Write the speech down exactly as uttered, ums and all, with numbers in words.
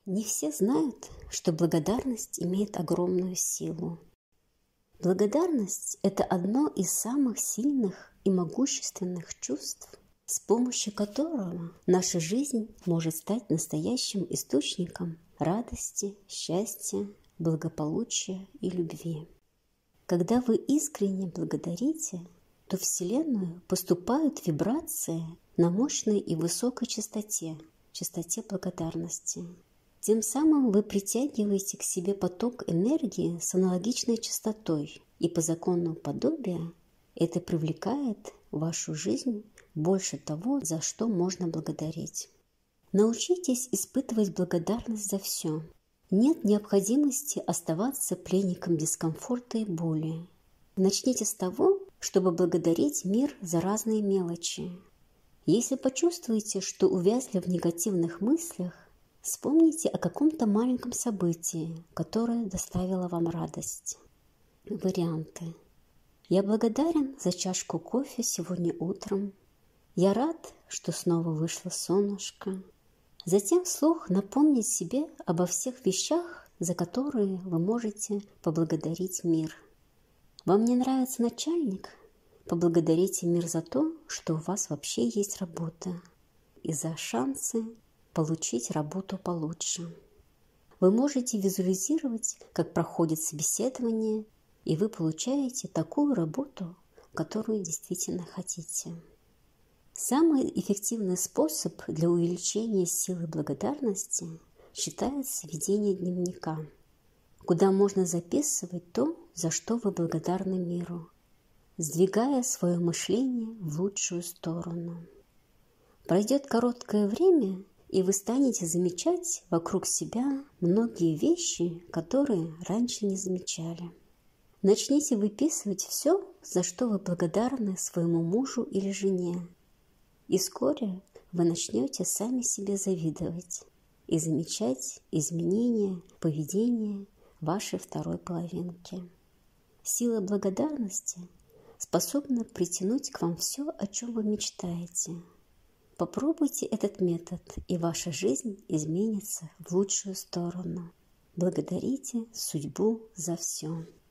Не все знают, что благодарность имеет огромную силу. Благодарность – это одно из самых сильных и могущественных чувств, с помощью которого наша жизнь может стать настоящим источником радости, счастья, благополучия и любви. Когда вы искренне благодарите, то в Вселенную поступают вибрации на мощной и высокой частоте, частоте благодарности. Тем самым вы притягиваете к себе поток энергии с аналогичной частотой, и по закону подобия это привлекает в вашу жизнь больше того, за что можно благодарить. Научитесь испытывать благодарность за все. Нет необходимости оставаться пленником дискомфорта и боли. Начните с того, чтобы благодарить мир за разные мелочи. Если почувствуете, что увязли в негативных мыслях, вспомните о каком-то маленьком событии, которое доставило вам радость. Варианты. Я благодарен за чашку кофе сегодня утром. Я рад, что снова вышло солнышко. Затем вслух напомнить себе обо всех вещах, за которые вы можете поблагодарить мир. Вам не нравится начальник? Поблагодарите мир за то, что у вас вообще есть работа, и за шансы получить работу получше. Вы можете визуализировать, как проходит собеседование, и вы получаете такую работу, которую действительно хотите. Самый эффективный способ для увеличения силы благодарности считается ведение дневника, куда можно записывать то, за что вы благодарны миру, сдвигая свое мышление в лучшую сторону. Пройдет короткое время, и вы станете замечать вокруг себя многие вещи, которые раньше не замечали. Начните выписывать все, за что вы благодарны своему мужу или жене, и вскоре вы начнете сами себе завидовать и замечать изменения поведения вашей второй половинки. Сила благодарности способна притянуть к вам все, о чем вы мечтаете. Попробуйте этот метод, и ваша жизнь изменится в лучшую сторону. Благодарите судьбу за все.